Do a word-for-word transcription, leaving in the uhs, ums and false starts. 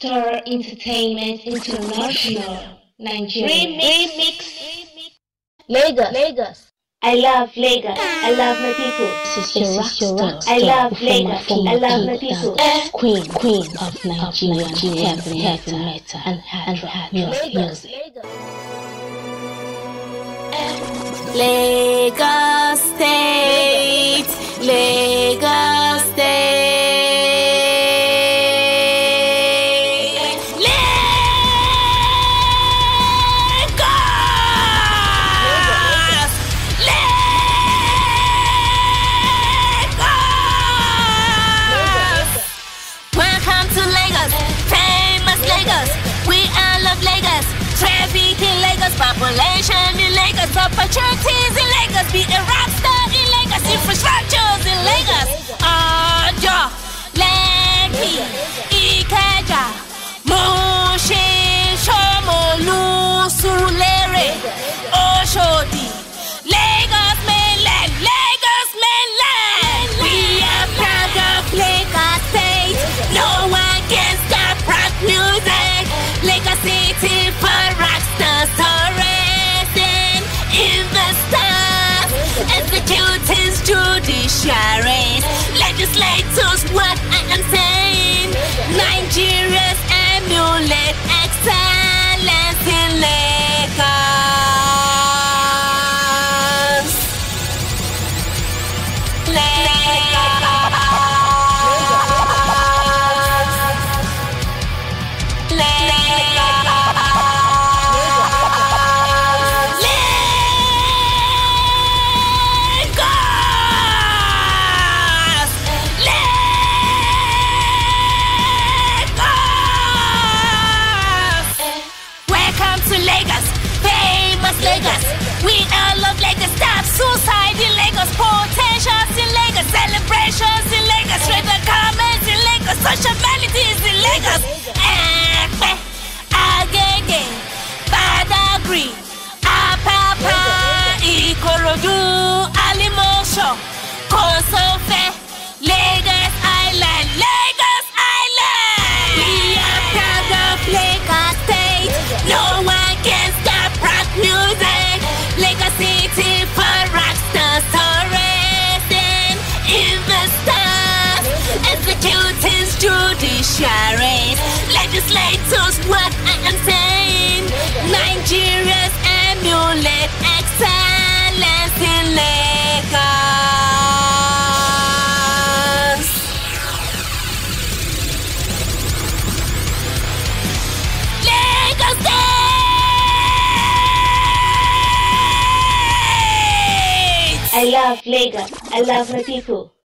Star Entertainment International, Nigerian. Remix. Lagos. Lagos. I love Lagos. I love my people. This is your rock star. I love Lagos. I love my people. Queen, queen of Nigerian heavy metal and hard music. Lagos State, Lagos State, Lagos, Lagos. Welcome to Lagos, famous Lagos. We all love Lagos. Traffic in Lagos, population in Lagos, opportunities in Lagos, be a rock star in Lagos, infrastructures in Lagos. Ojo, Lekki, Ikeja, Mushin, Shomolu, Surulere, Oshodi, Lagos mainland, Lagos mainland. We are proud of Lagos State. No one can stop rock music. Lagos City for rockstars, tourism, investors, executives, judiciaries, legislators. What I am saying, Nigerians emulate excellence in Lagos. Lagos, we all love Lagos. Stop suicide in Lagos, potentials in Lagos, celebrations in Lagos, straight comments in Lagos, social melodies in Lagos. Ekpe, Agege, Badagry, Apapa, Ikorodu, Alimosho, Kosofe, Lagos Island, Lagos Island. We are proud of Lagos State. No one can stop rock music. Lagos City for rockstars, tourism, investors, executives, judiciaries, legislators. What I am saying, Nigerians emulate excellence in Lagos. Lagos State. I love Lagos. I love my people.